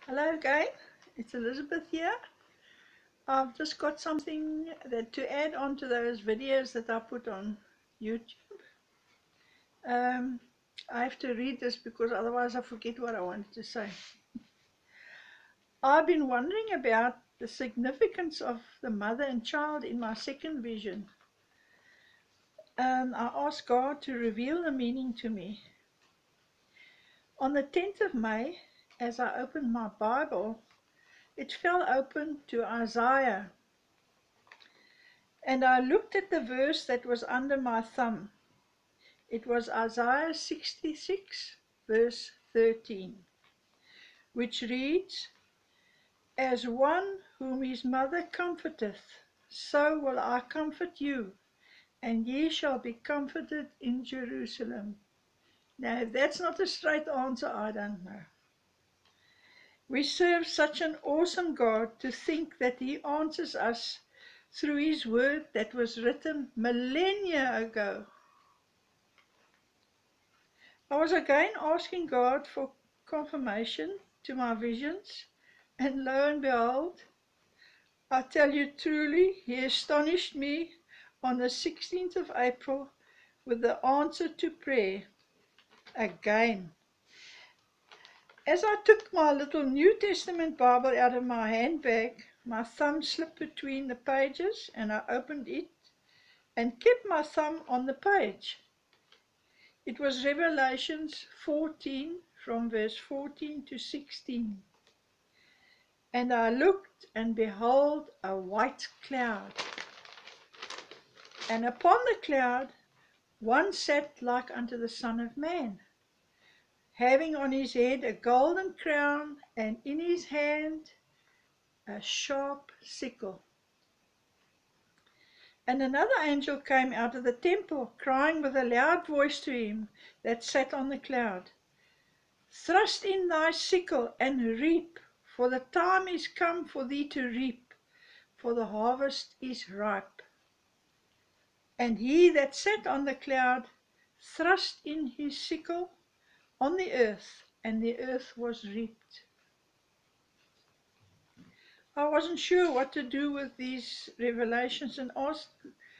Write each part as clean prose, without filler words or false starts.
Hello again, it's Elizabeth here. I've just got something to add on to those videos that I put on YouTube. Um, I have to read this because otherwise I forget what I wanted to say. I've been wondering about the significance of the mother and child in my second vision. I asked God to reveal the meaning to me. On the 10th of May, as I opened my Bible, it fell open to Isaiah. And I looked at the verse that was under my thumb. It was Isaiah 66, verse 13, which reads, "As one whom his mother comforteth, so will I comfort you, and ye shall be comforted in Jerusalem." Now, if that's not a straight answer, I don't know. We serve such an awesome God to think that He answers us through His word that was written millennia ago. I was again asking God for confirmation to my visions, and lo and behold, I tell you truly, He astonished me on the 16th of April with the answer to prayer again. As I took my little New Testament Bible out of my handbag, my thumb slipped between the pages and I opened it and kept my thumb on the page. It was Revelations 14 from verse 14 to 16. And I looked, and behold, a white cloud. And upon the cloud one sat like unto the Son of Man, having on his head a golden crown, and in his hand a sharp sickle. And another angel came out of the temple, crying with a loud voice to him that sat on the cloud, "Thrust in thy sickle, and reap, for the time is come for thee to reap, for the harvest is ripe." And he that sat on the cloud thrust in his sickle on the earth, and the earth was reaped. I wasn't sure what to do with these revelations and asked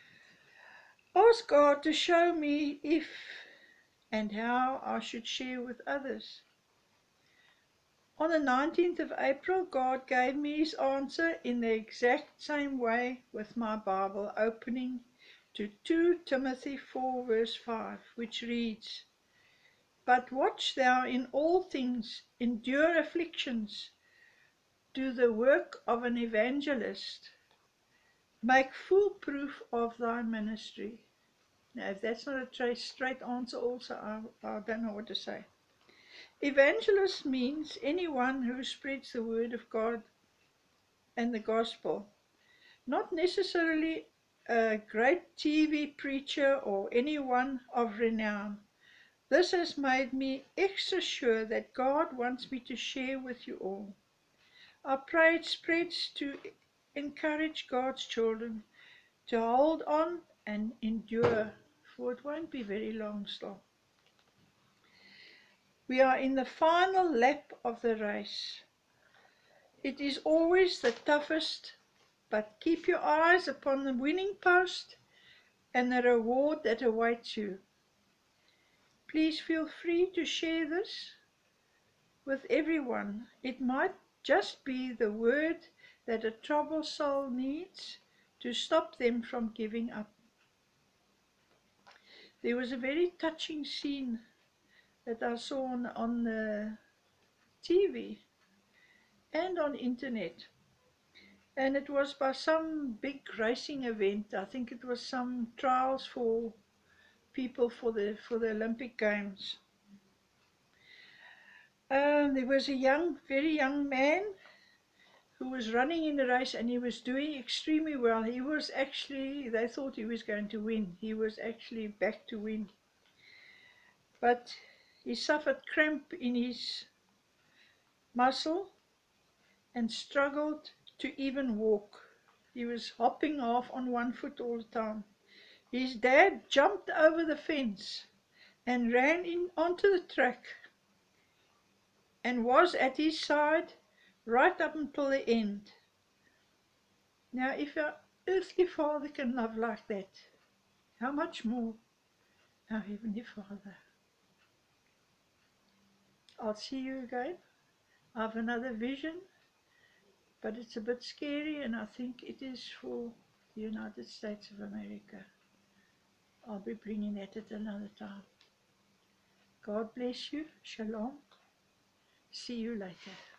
God to show me if and how I should share with others. On the 19th of April, God gave me His answer in the exact same way, with my Bible opening to 2 Timothy 4 verse 5, which reads, "But watch thou in all things, endure afflictions, do the work of an evangelist, make full proof of thy ministry." Now, if that's not a straight answer also, I don't know what to say. Evangelist means anyone who spreads the word of God and the gospel, not necessarily a great TV preacher or anyone of renown. This has made me extra sure that God wants me to share with you all. I pray it spreads to encourage God's children to hold on and endure, for it won't be very long still. We are in the final lap of the race. It is always the toughest, but keep your eyes upon the winning post and the reward that awaits you. Please feel free to share this with everyone. It might just be the word that a troubled soul needs to stop them from giving up. There was a very touching scene that I saw on the TV and on internet, and it was by some big racing event. I think it was some trials for people for the Olympic Games. There was a very young man who was running in the race, and he was doing extremely well. He was actually, they thought he was going to win. He was actually back to win. But he suffered cramp in his muscle and struggled to even walk. He was hopping off on one foot all the time. His dad jumped over the fence and ran in onto the track and was at his side right up until the end. Now, if our earthly Father can love like that, how much more our Heavenly Father? I'll see you again. I have another vision, but it's a bit scary, and I think it is for the United States of America. I'll be bringing that at another time. God bless you. Shalom. See you later.